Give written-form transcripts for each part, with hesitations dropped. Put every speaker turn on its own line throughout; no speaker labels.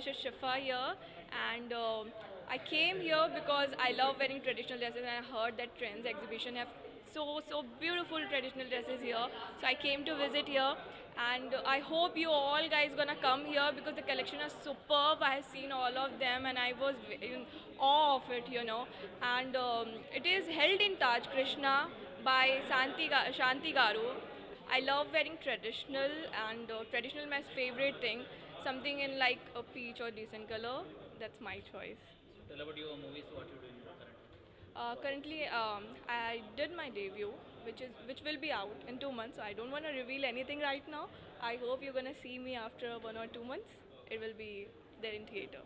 Mrs. Shifa here, and I came here because I love wearing traditional dresses, and I heard that Trends exhibition have so beautiful traditional dresses here. So I came to visit here, and I hope you all guys gonna come here because the collection is superb. I have seen all of them, and I was in awe of it. And it is held in Taj Krishna by Shanti Garu. I love wearing traditional, and traditional is my favorite thing. Something in like a peach or decent color. That's my choice.
Tell about your movies, what you're doing currently.
Currently, I did my debut, which will be out in 2 months. So I don't want to reveal anything right now. I hope you're gonna see me after 1 or 2 months. It will be there in theater.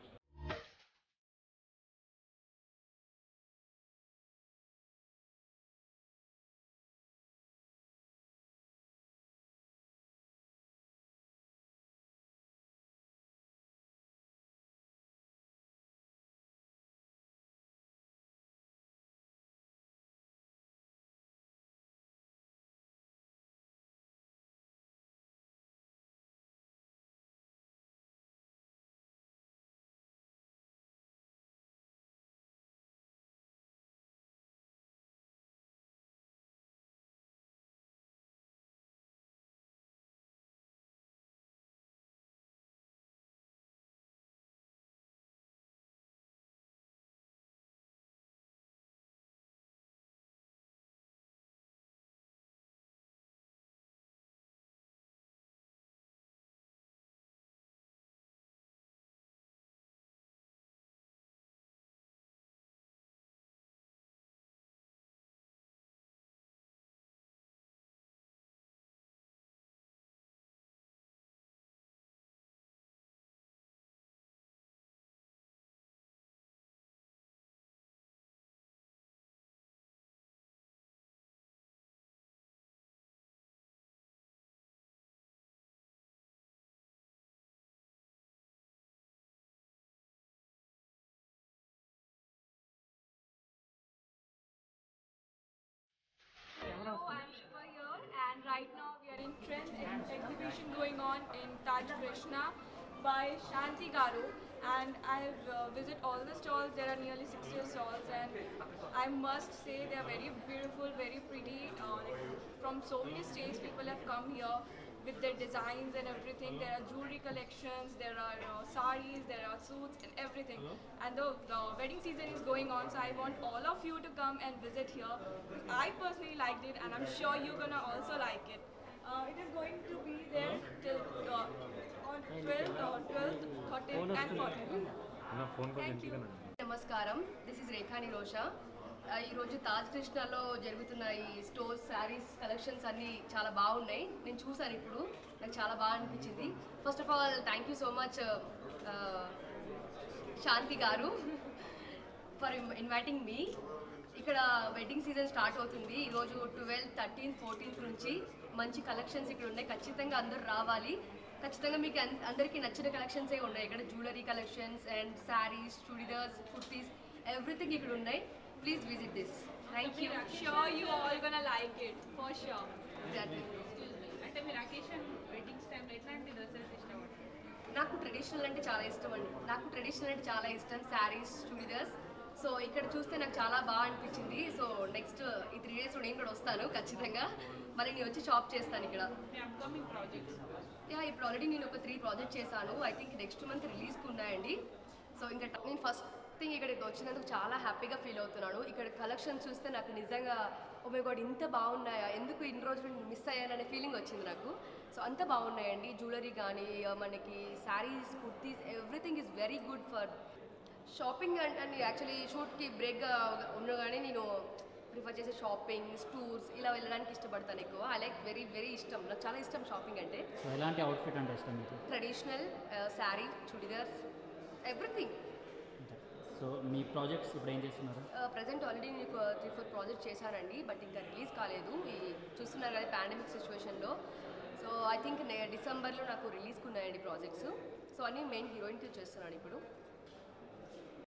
Hello, I'm Shiva here, and right now we are in Trend exhibition going on in Taj Krishna by Shanti Garu, and I've visited all the stalls. There are nearly 60 stalls, and I must say they are very beautiful, very pretty. From so many states, people have come here with their designs and everything. There are jewelry collections, there are saris, there are suits and everything. And the wedding season is going on, so I want all of you to come and visit here. I personally liked it, and I'm sure you're gonna also like it. It is going to be there till on 12th, 13th and 14th. Thank you.
నమస్కారం, this is Rekha Nirosha. ఈరోజు తాజ్ కృష్ణలో జరుగుతున్న ఈ stores saris collections అన్నీ చాలా బాగున్నాయి. నేను చూసాను, ఇప్పుడు నాకు చాలా బాగా అనిపించింది. First of all thank you so much Shanti garu for inviting మీ. ఇక్కడ వెడ్డింగ్ సీజన్ స్టార్ట్ అవుతుంది. ఈరోజు 12, 13, 14 నుంచి మంచి కలెక్షన్స్ ఇక్కడ ఉన్నాయి. ఖచ్చితంగా అందరూ రావాలి. ఖచ్చితంగా మీకు అందరికీ నచ్చిన కలెక్షన్సే ఉన్నాయి. ఇక్కడ jewellery collections and saris, churidars, kurtis, everything ఇక్కడ ఉన్నాయి. Please visit this. Thank you.
Sure, you all gonna like it for sure.
Exactly.
అంటే మీరు అకేషన్ వెడ్డింగ్స్ టైంలో ఎట్లాంటి డ్రెస్సెస్ ఇష్టపడతారు?
నాకు ట్రెడిషనల్ అంటే చాలా ఇష్టం అండి. నాకు ట్రెడిషనల్ అంటే చాలా ఇష్టం, శారీస్, చుడిదార్స్. సో ఇక్కడ చూస్తే నాకు చాలా బాగా అనిపించింది. సో నెక్స్ట్ ఈ 3 days నేను కూడా వస్తాను ఖచ్చితంగా. మళ్ళీ నేను వచ్చి షాప్ చేస్తాను ఇక్కడ.
మీ అప్కమింగ్ ప్రాజెక్ట్స్?
ఇప్పుడు ఆల్రెడీ నేను ఒక 3 ప్రాజెక్ట్ చేశాను. ఐ థింక్ నెక్స్ట్ మంత్ రిలీజ్కి ఉన్నాయండి. సో ఇంకా నేను ఫస్ట్ థింగ్ ఇక్కడికి వచ్చినందుకు చాలా హ్యాపీగా ఫీల్ అవుతున్నాను. ఇక్కడ కలెక్షన్ చూస్తే నాకు నిజంగా ఓ మై గాడ్ ఇంత బాగున్నాయా, ఎందుకు ఇన్ని రోజులు మిస్ అయ్యాననే ఫీలింగ్ వచ్చింది నాకు. సో అంత బాగున్నాయండి. జ్యువెలరీ కానీ మనకి saris, kurtis, everything is very good for shopping. And actually షూట్కి బ్రేక్గా ఉండగానే నేను ప్రిఫర్ చేసే షాపింగ్, టూర్స్ ఇలా వెళ్ళడానికి ఇష్టపడతాను ఎక్కువ. ఐ లైక్ వెరీ ఇష్టం, నాకు చాలా ఇష్టం షాపింగ్ అంటే.
సో ఎలాంటి అవుట్ఫిట్ అంటే ఇష్టం మీకు?
Traditional, sari, churidars, everything.
So మీ ప్రాజెక్ట్స్ ఇప్పుడు ఏం చేస్తున్నారు?
ప్రజెంట్ ఆల్రెడీ నేను 3-4 ప్రాజెక్ట్ చేశానండి, బట్ ఇంకా రిలీజ్ కాలేదు. ఈ చూస్తున్నారు కదా పాండమిక్ సిచ్యువేషన్లో. సో ఐ థింక్ డిసెంబర్లో నాకు రిలీజ్కి ఉన్నాయండి ప్రాజెక్ట్స్. సో అన్నీ మెయిన్ హీరోయిన్కి చేస్తున్నాను ఇప్పుడు.